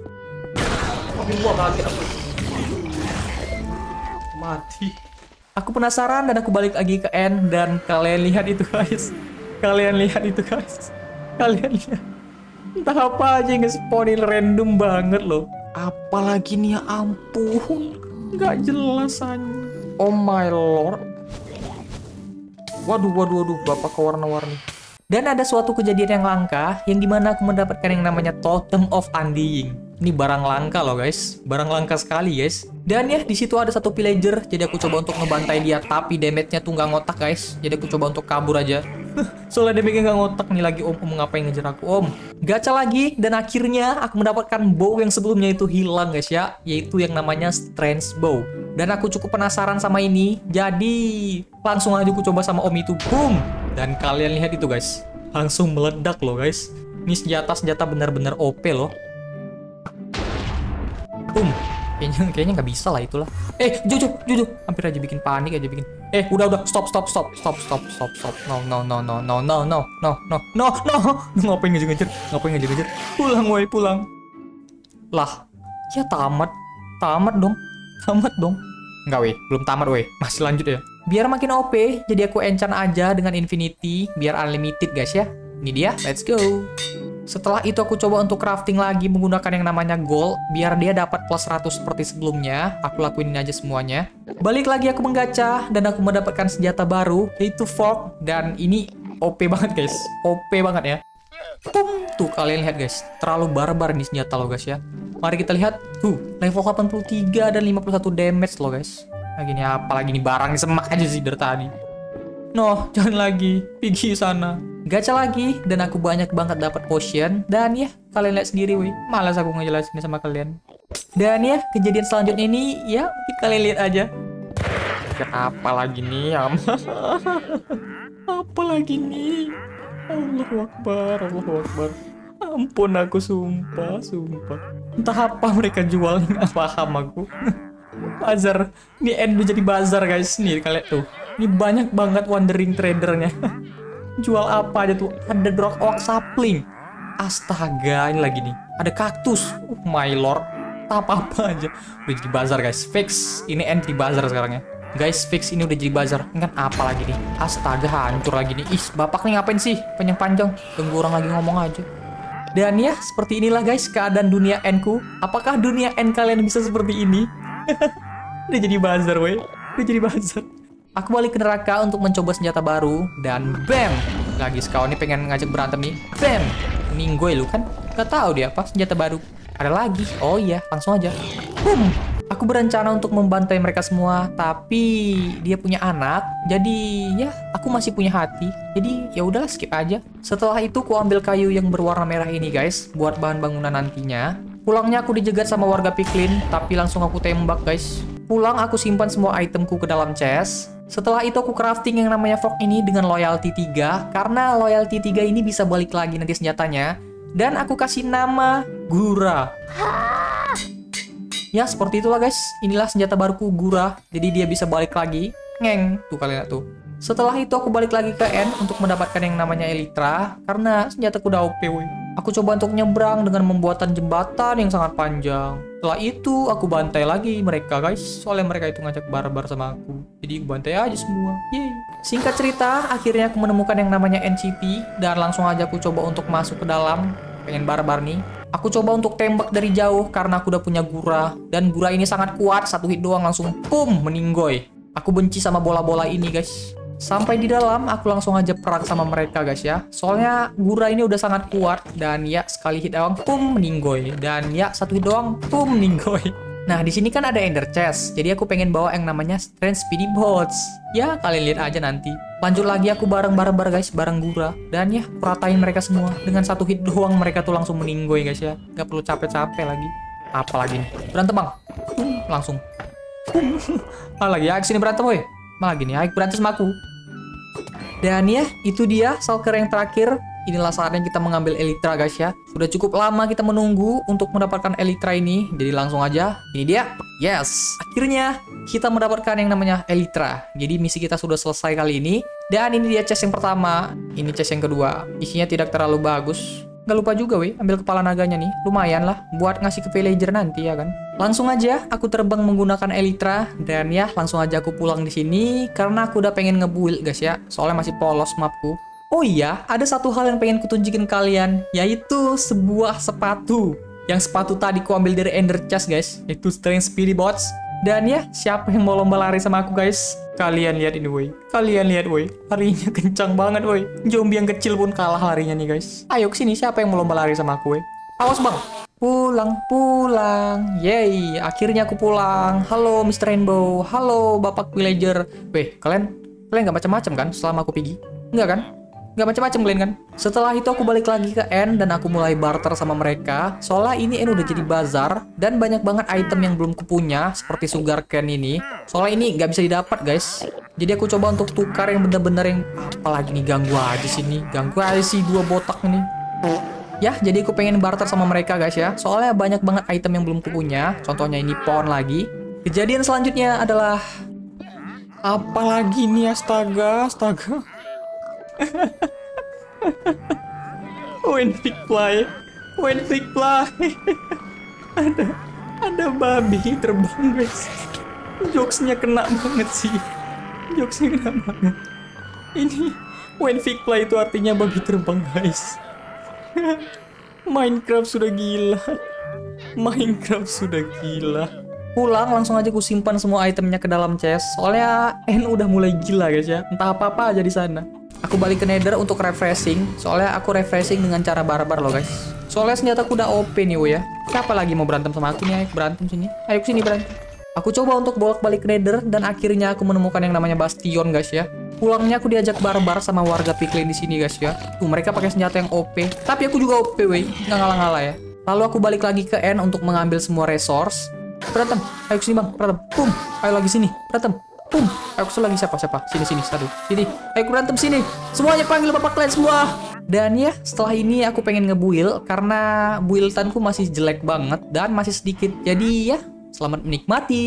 Mati. Aku penasaran dan aku balik lagi ke end. Dan kalian lihat itu guys. Kalian lihat itu guys. Kalian lihat. Entah apa aja yang nge-spawnin random banget loh. Apalagi nih ya ampun. Nggak jelas aja. Oh my lord. Waduh, waduh, waduh, bapak ke warna-warni. Dan ada suatu kejadian yang langka, yang dimana aku mendapatkan yang namanya Totem of Undying. Ini barang langka loh guys, barang langka sekali guys. Dan ya, di situ ada satu villager, jadi aku coba untuk ngebantai dia, tapi damage-nya tuh nggak ngotak guys. Jadi aku coba untuk kabur aja. Soalnya damage-nya nggak ngotak nih lagi om, om ngapain ngejar aku om. Gacha lagi, dan akhirnya aku mendapatkan bow yang sebelumnya itu hilang guys ya, yaitu yang namanya Strange Bow. Dan aku cukup penasaran sama ini, jadi langsung aja aku coba sama om itu, boom. Dan kalian lihat itu guys, langsung meledak loh guys. Ini senjata-senjata benar-benar O P loh. Boom. Kayaknya kayaknya nggak bisa lah itulah. Eh, jujur, jujur, hampir aja bikin panik aja bikin. Eh, udah udah, stop stop stop stop stop stop stop. No no no no no no no no no no no. Ngapain ngejar-ngejar? Ngapain ngejar-ngejar? Pulang woi, pulang. Lah, ya tamat, tamat dong, tamat dong. Enggak weh, belum tamat weh, masih lanjut ya. Biar makin O P, jadi aku enchant aja dengan infinity, biar unlimited guys ya. Ini dia, let's go. Setelah itu aku coba untuk crafting lagi menggunakan yang namanya gold, biar dia dapat plus seratus seperti sebelumnya. Aku lakuin aja semuanya. Balik lagi aku menggacha, dan aku mendapatkan senjata baru, yaitu fork. Dan ini O P banget guys, O P banget ya. Pum, tuh kalian lihat guys, terlalu barbar nih senjata lo guys ya. Mari kita lihat, tuh level delapan puluh tiga dan lima puluh satu damage lo guys. Nah gini apa lagi nih, barang nih semak aja sih dari tadi. No, jangan lagi, pergi sana. Gacha lagi, dan aku banyak banget dapat potion. Dan ya, kalian lihat sendiri wih, malas aku ngejelasin sama kalian. Dan ya, kejadian selanjutnya ini, ya mungkin kalian lihat aja. Apa lagi nih, apa lagi nih? Allahu Akbar, Allahu Akbar. Ampun aku sumpah, sumpah. Entah apa mereka jual, nggak paham aku. Bazar, ini end udah jadi bazar guys. Nih kalian tuh, ini banyak banget wandering tradernya. Jual apa aja tuh? Ada drop oak sapling. Astaga, ini lagi nih. Ada kaktus. Oh my lord. Tak apa-apa aja. Udah jadi bazar guys. Fix. Ini end di bazar sekarang ya. Guys, fix ini udah jadi bazar. Ini kan apa lagi nih? Astaga, hancur lagi nih. Ih, bapak nih ngapain sih? Panjang-panjang. Tunggu orang lagi ngomong aja. Dan ya, seperti inilah guys keadaan dunia N-ku. Apakah dunia N kalian bisa seperti ini? Udah jadi bazar, weh. Udah jadi bazar. Aku balik ke neraka untuk mencoba senjata baru. Dan bam! Lagi sekawan ini pengen ngajak berantem nih. Bam! Ninggoy lu kan? Gak tahu dia apa senjata baru. Ada lagi. Oh iya, langsung aja. Boom! Aku berencana untuk membantai mereka semua, tapi dia punya anak, jadi ya aku masih punya hati. Jadi ya udahlah skip aja. Setelah itu ku ambil kayu yang berwarna merah ini guys, buat bahan bangunan nantinya. Pulangnya aku dijegat sama warga piklin, tapi langsung aku tembak guys. Pulang aku simpan semua itemku ke dalam chest. Setelah itu aku crafting yang namanya frog ini dengan loyalty tiga, karena loyalty tiga ini bisa balik lagi nanti senjatanya. Dan aku kasih nama Gura. Ya seperti itulah guys, inilah senjata baruku Gura, jadi dia bisa balik lagi. Ngeng, tuh kalian lihat tuh. Setelah itu aku balik lagi ke N untuk mendapatkan yang namanya Elytra, karena senjataku udah O P woy. Aku coba untuk nyebrang dengan membuatan jembatan yang sangat panjang. Setelah itu aku bantai lagi mereka guys, soalnya mereka itu ngajak barbar sama aku. Jadi aku bantai aja semua. Yeay. Singkat cerita, akhirnya aku menemukan yang namanya N C P, dan langsung aja aku coba untuk masuk ke dalam. Pengen barbar nih. Aku coba untuk tembak dari jauh karena aku udah punya Gura. Dan Gura ini sangat kuat, satu hit doang langsung pum, meninggoy. Aku benci sama bola-bola ini guys. Sampai di dalam, aku langsung aja perang sama mereka guys ya. Soalnya Gura ini udah sangat kuat. Dan ya, sekali hit doang, pum, meninggoy. Dan ya, satu hit doang, pum, meninggoy. Nah, di sini kan ada Ender Chest. Jadi aku pengen bawa yang namanya Strange Speedy Bots. Ya, kalian lihat aja nanti. Lanjut lagi aku bareng-bareng guys, bareng Gura. Dan ya, ratain mereka semua. Dengan satu hit doang mereka tuh langsung meninggoy guys ya. Gak perlu capek-capek lagi. Apa lagi nih? Berantem bang. Hmm, langsung. Ah lagi ya, sini berantem woy. Malah gini, ayo berantem sama aku. Dan ya, itu dia Shulker yang terakhir. Inilah saatnya kita mengambil Elytra guys ya. Sudah cukup lama kita menunggu untuk mendapatkan Elytra ini. Jadi langsung aja, ini dia. Yes, akhirnya kita mendapatkan yang namanya Elytra. Jadi misi kita sudah selesai kali ini. Dan ini dia chest yang pertama. Ini chest yang kedua. Isinya tidak terlalu bagus. Gak lupa juga weh, ambil kepala naganya nih. Lumayan lah, buat ngasih ke villager nanti ya kan. Langsung aja aku terbang menggunakan Elytra. Dan ya, langsung aja aku pulang di sini. Karena aku udah pengen nge-build guys ya. Soalnya masih polos mapku. Oh iya, ada satu hal yang pengen kutunjukin kalian, yaitu sebuah sepatu. Yang sepatu tadi ku ambil dari Ender Chest guys, yaitu Strange Speedy Bots. Dan ya, siapa yang mau lomba lari sama aku guys? Kalian lihat ini woi, kalian lihat woi, larinya kencang banget woi. Zombie yang kecil pun kalah larinya nih guys. Ayo kesini, siapa yang mau lomba lari sama aku woi? Awas bang. Pulang, pulang. Yeay, akhirnya aku pulang. Halo mister Rainbow, halo bapak villager. Weh, kalian, kalian gak macam-macam kan selama aku pergi? Enggak kan? Nggak macam-macam kalian kan? Setelah itu aku balik lagi ke N dan aku mulai barter sama mereka. Soalnya ini N udah jadi bazar dan banyak banget item yang belum kupunya seperti sugar cane ini. Soalnya ini nggak bisa didapat guys. Jadi aku coba untuk tukar yang bener-bener yang apalagi nih, ganggu aja sini, ganggu aja sih dua botak ini. Ya, jadi aku pengen barter sama mereka guys ya. Soalnya banyak banget item yang belum kupunya. Contohnya ini pohon lagi. Kejadian selanjutnya adalah apalagi nih, astaga, astaga. When freak fly, when freak fly. ada, ada babi terbang guys. Jokesnya kena banget sih. Jokesnya kena banget. Ini when freak fly itu artinya babi terbang guys. Minecraft sudah gila. Minecraft sudah gila. Pulang langsung aja ku simpan semua itemnya ke dalam chest. Soalnya N udah mulai gila guys ya. Entah apa-apa aja di sana. Aku balik ke Nether untuk refreshing. Soalnya aku refreshing dengan cara barbar loh guys. Soalnya senjataku udah O P nih woy ya. Siapa lagi mau berantem sama aku nih? Ayo berantem sini. Ayo sini berantem. Aku coba untuk bolak-balik ke Nether dan akhirnya aku menemukan yang namanya Bastion guys ya. Pulangnya aku diajak barbar sama warga piklin di sini guys ya. Tuh mereka pakai senjata yang O P. Tapi aku juga O P woy. Nggak ngalah-ngalah ya. Lalu aku balik lagi ke N untuk mengambil semua resource. Berantem. Ayo sini bang. Berantem. Pum. Ayo lagi sini. Berantem. Pum. Ayo kesel lagi siapa siapa. Sini sini satu. Sini. Ayo berantem sini. Semuanya panggil bapak kalian semua. Dan ya setelah ini aku pengen ngebuild karena buildanku masih jelek banget dan masih sedikit. Jadi ya selamat menikmati.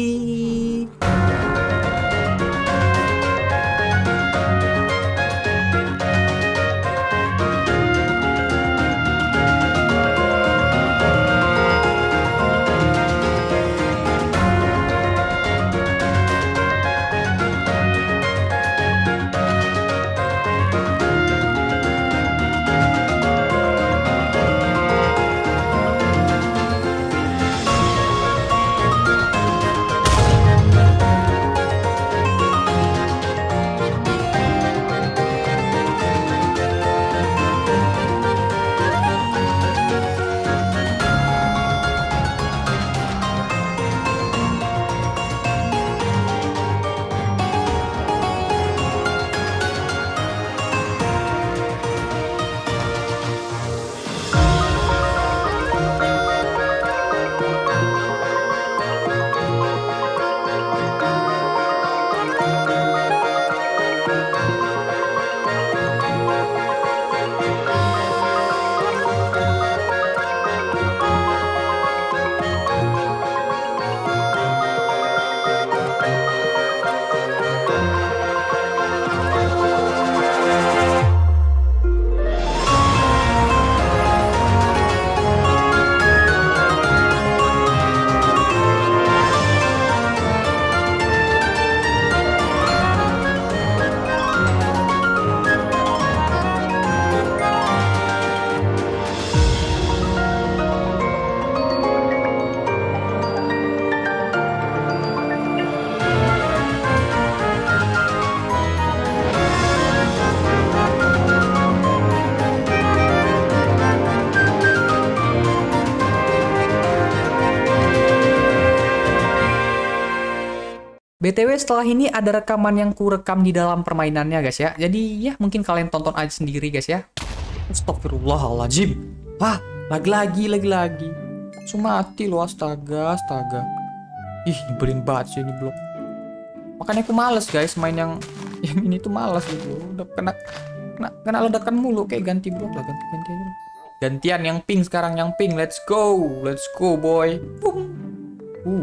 B T W setelah ini ada rekaman yang ku rekam di dalam permainannya guys ya. Jadi ya mungkin kalian tonton aja sendiri guys ya. Astagfirullahaladzim. Wah, lagi-lagi, lagi-lagi. Cuma mati loh, astaga, astaga. Ih, nyebelin banget sih ini blok. Makanya aku males guys main yang yang ini tuh males gitu. Udah kena kena, kena ledakan mulu, kayak ganti blok lah, ganti ganti aja. Gantian yang pink sekarang, yang pink. Let's go. Let's go boy. Boom. Uh.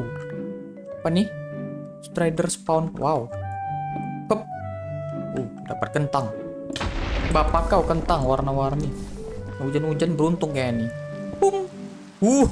Apa nih? Strider spawn. Wow. Hup. Uh, dapat kentang. Bapak kau kentang warna-warni. Hujan-hujan beruntung kayak nih. Boom. Uh.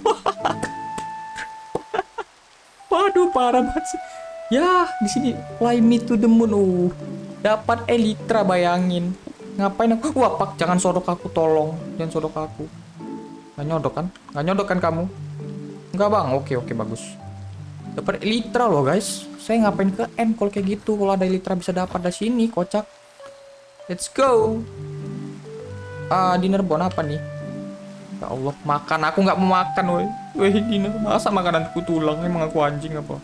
Waduh, parah banget sih. Ya, di sini fly me to the moon. Uh. Dapat Elytra, bayangin. Ngapain aku? Wah, Pak, jangan sodok aku, tolong. Jangan sodok aku. Nggak nyodok kan? Nggak nyodok kan kamu? Enggak, Bang. Oke, oke, bagus. Dapat Elytra loh, guys. Saya ngapain ke N kalau kayak gitu? Kalau ada Elytra bisa dapat dari sini, kocak. Let's go. Ah, dinner bon apa nih? Ya Allah, makan. Aku nggak mau makan, woi. Woi, dinner. Masa makananku tulang? Emang aku anjing apa?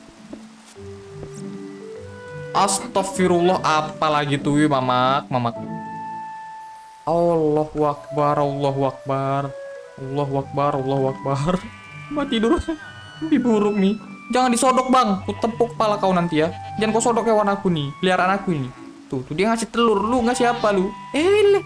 Astagfirullah, apa lagi tuh, mamak, mamak. Allahu Akbar, Allahu Akbar. Allahu Akbar, Allahu Akbar. Mati tidur. Mimpi buruk nih. Jangan disodok, Bang. Ku tepuk kepala kau nanti ya. Jangan kau sodok hewan aku nih. Peliharaan aku ini. Tuh, tuh dia ngasih telur. Lu ngasih apa lu? Eh, leh.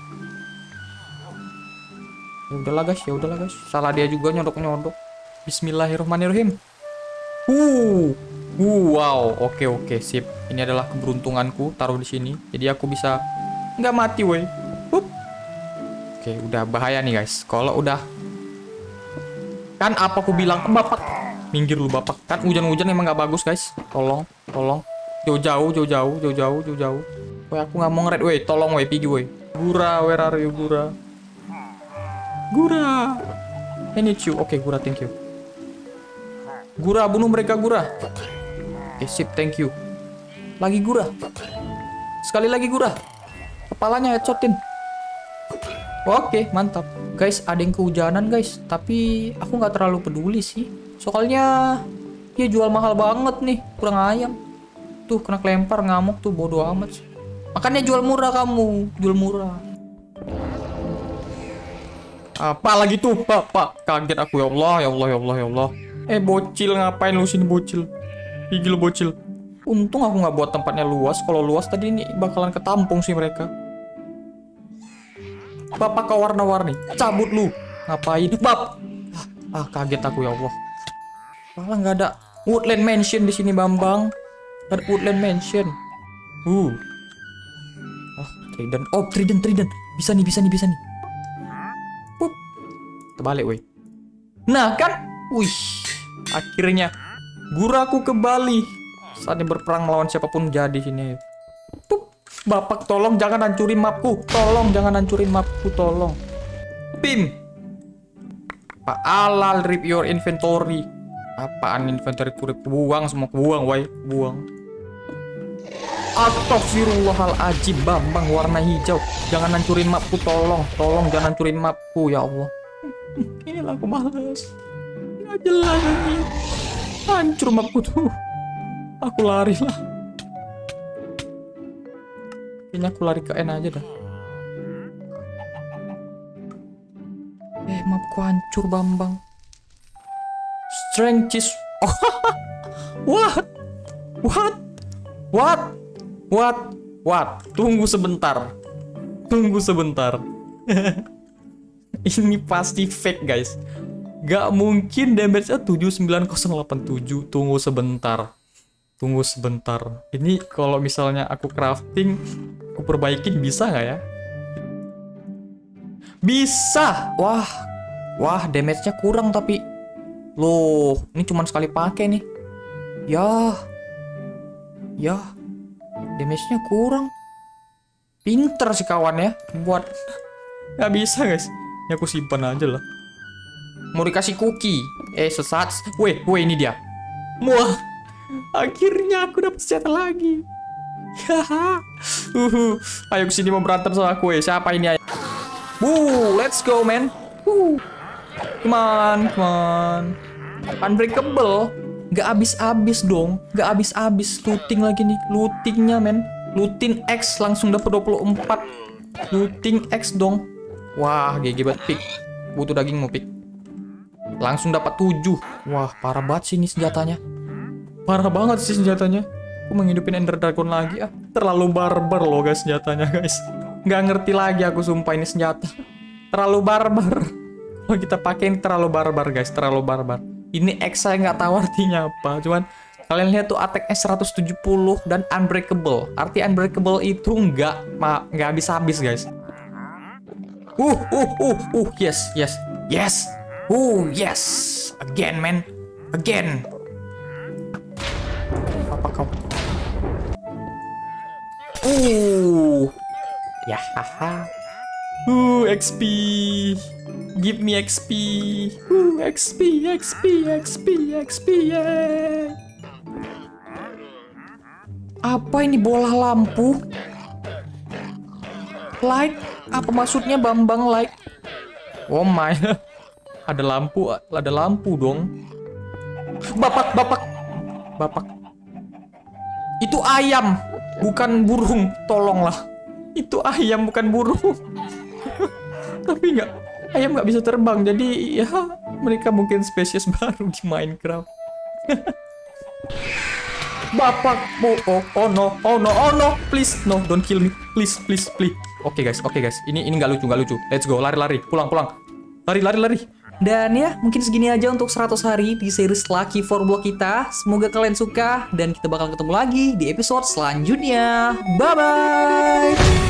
Ya udahlah guys, ya udahlah guys. Salah dia juga nyodok-nyodok. Bismillahirrahmanirrahim. Uh. Uh, wow. Oke, oke, sip. Ini adalah keberuntunganku. Taruh di sini. Jadi aku bisa nggak mati, woi. Hup. Oke, udah bahaya nih guys. Kalau udah kan apa aku bilang ke bapak? Minggir lu bapak. Kan hujan-hujan emang nggak bagus guys. Tolong, tolong. Jauh-jauh, jauh-jauh, jauh-jauh, jauh-jauh. Woi, aku nggak mau ngered, woi. Tolong, woi, pergi, woi. Gura, where are you, Gura? Gura. I need you. Oke, Gura, thank you. Gura, bunuh mereka, Gura. Oke, sip, thank you. Lagi Gura. Sekali lagi Gura. Kepalanya headshotin. Oke, mantap. Guys, ada yang kehujanan guys. Tapi aku nggak terlalu peduli sih. Soalnya dia jual mahal banget nih. Kurang ayam. Tuh, kena kelempar ngamuk tuh. Bodoh amat sih. Makanya jual murah kamu. Jual murah. Apa lagi tuh, Pak? Pak, kaget aku, ya Allah, ya Allah, ya Allah, ya Allah. Eh, bocil, ngapain lu sini, bocil? Gigi lu, bocil. Untung aku nggak buat tempatnya luas. Kalau luas tadi ini bakalan ketampung sih mereka. Bapak kau warna-warni, cabut lu. Ngapain? Bab. Ah, ah kaget aku ya Allah. Malah nggak ada Woodland Mansion di sini Bambang. Nggak ada Woodland Mansion. Uh. Oh, Trident. Oh, Trident, Trident. Bisa nih, bisa nih, bisa nih. Pup. Terbalik, weh. Nah, kan? Wih. Akhirnya guraku kembali. Saatnya berperang melawan siapapun jadi sini. Pup. Bapak tolong jangan hancurin mapku. Tolong jangan hancurin mapku, tolong. Pim. Pak Alal rip your inventory. Apaan inventory ku buang semua buang, woi, buang. Astaghfirullahaladzim, Bambang warna hijau. Jangan hancurin mapku, tolong. Tolong jangan hancurin mapku, ya Allah. Inilah aku males. Nggak jelas ini. Hancur mapku tuh. Aku lari lah. Kayaknya aku lari ke N aja dah. Eh, mapku hancur Bambang. Strength is... Oh, what? What? What? What? What? Tunggu sebentar. Tunggu sebentar. Ini pasti fake guys. Gak mungkin damage-nya tujuh sembilan nol delapan tujuh. Tunggu sebentar. Tunggu sebentar. Ini kalau misalnya aku crafting, aku perbaikin bisa nggak ya? Bisa. Wah. Wah, damage-nya kurang tapi. Loh, ini cuma sekali pakai nih. Ya. Ya. Damage-nya kurang. Pinter sih kawan ya. Buat. Nggak bisa guys. Ini aku simpan aja lah. Mau dikasih cookie. Eh, sesat. Weh, weh ini dia. Wah. Akhirnya aku dapat senjata lagi. Haha. Uhu. Ayo kesini mau berantem sama aku. Siapa ini? Woo, let's go man. Woo. Come on, come on. Unbreakable. Gak habis-habis dong. Gak habis-habis. Looting lagi nih. Lootingnya men. Looting X langsung dapat dua puluh empat. Looting X dong. Wah, G G banget pik. Butuh dagingmu pik. Langsung dapat tujuh. Wah, parah banget sih ini senjatanya. Parah banget sih senjatanya. Aku menghidupin Ender Dragon lagi ah. Terlalu barbar loh guys senjatanya guys. Nggak ngerti lagi aku sumpah ini senjata. Terlalu barbar. Kalau kita pakai ini terlalu barbar guys. Terlalu barbar. Ini X saya nggak tahu artinya apa. Cuman kalian lihat tuh attack-nya seratus tujuh puluh dan unbreakable. Arti unbreakable itu nggak nggak habis-habis guys. Uh uh uh uh yes yes yes. Uh yes. Again man. Again. Apa kau? Uh. Ya haha. Uh, X P. Give me X P. Uh, X P, X P, X P, X P. Yeah. Apa ini bola lampu? Light? Apa maksudnya Bambang light? Oh my. Ada lampu, ada lampu dong. Bapak, bapak. Bapak. Itu ayam, bukan burung. Tolonglah. Itu ayam, bukan burung. Tapi nggak, ayam nggak bisa terbang. Jadi ya mereka mungkin spesies baru di Minecraft. Bapak, oh, oh, oh no, oh no, oh no, please, no, don't kill me, please, please, please. Oke okay, guys, oke okay, guys, ini ini nggak lucu, nggak lucu. Let's go, lari, lari, pulang, pulang, lari, lari, lari. Dan ya, mungkin segini aja untuk seratus hari di series Lucky for Block kita. Semoga kalian suka dan kita bakal ketemu lagi di episode selanjutnya. Bye bye.